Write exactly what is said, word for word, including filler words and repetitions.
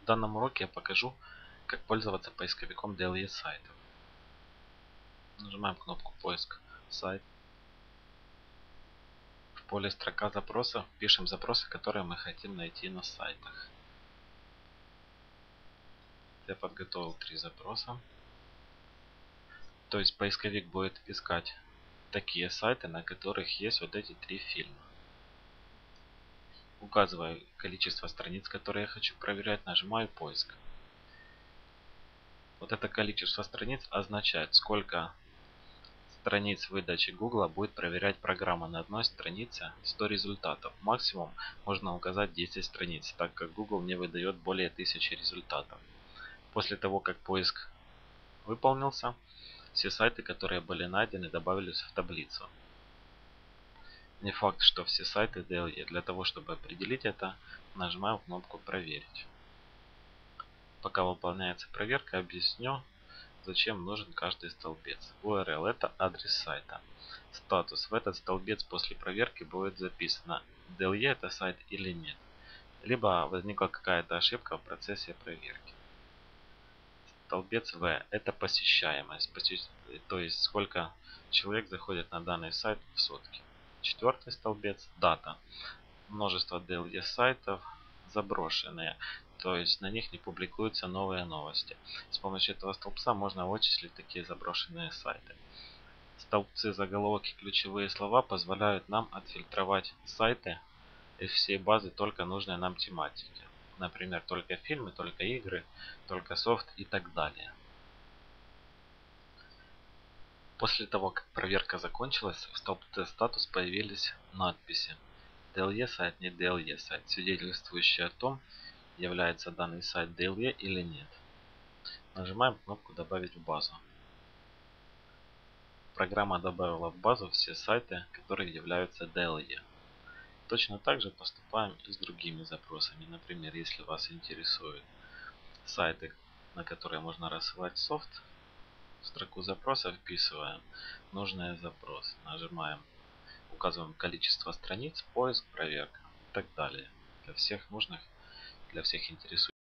В данном уроке я покажу, как пользоваться поисковиком ди эл и сайтов. Нажимаем кнопку «Поиск сайт». В поле «Строка запроса» пишем запросы, которые мы хотим найти на сайтах. Я подготовил три запроса. То есть поисковик будет искать такие сайты, на которых есть вот эти три фильма. Указываю количество страниц, которые я хочу проверять, нажимаю «Поиск». Вот это количество страниц означает, сколько страниц выдачи Google будет проверять программа. На одной странице сто результатов. Максимум можно указать десять страниц, так как Google не выдает более тысячи результатов. После того, как поиск выполнился, все сайты, которые были найдены, добавились в таблицу. Не факт, что все сайты ди эл и. Для того, чтобы определить это, нажимаем кнопку «Проверить». Пока выполняется проверка, объясню, зачем нужен каждый столбец. ю ар эл – это адрес сайта. Статус. В этот столбец после проверки будет записано, ди эл и это сайт или нет. Либо возникла какая-то ошибка в процессе проверки. Столбец вэ – это посещаемость. То есть сколько человек заходит на данный сайт в сутки. Четвертый столбец – дата. Множество ди эл и сайтов заброшенные. То есть на них не публикуются новые новости. С помощью этого столбца можно вычислить такие заброшенные сайты. Столбцы, заголовок и ключевые слова позволяют нам отфильтровать сайты из всей базы только нужной нам тематики. Например, только фильмы, только игры, только софт и так далее. После того, как проверка закончилась, в столбце статус появились надписи ди эл и сайт, не ди эл и сайт, свидетельствующие о том, является данный сайт ди эл и или нет. Нажимаем кнопку «Добавить в базу». Программа добавила в базу все сайты, которые являются ди эл и. Точно так же поступаем и с другими запросами. Например, если вас интересуют сайты, на которые можно рассылать софт, в строку запроса вписываем нужный запрос. Нажимаем, указываем количество страниц, поиск, проверка и так далее. Для всех нужных, для всех интересующих